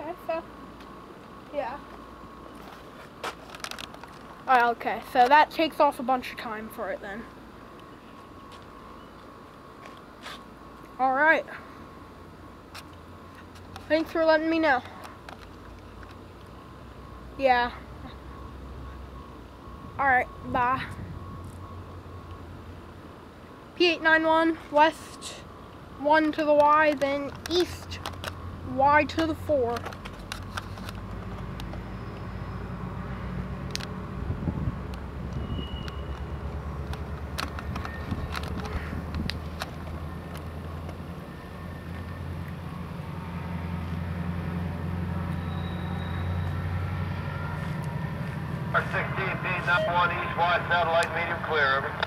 Okay, so, yeah. Okay, so that takes off a bunch of time for it then. Alright. Thanks for letting me know. Yeah. Alright, bye. P891, west 1 to the Y, then east Y to the 4. R16, P891, east Y, satellite, medium clear, over.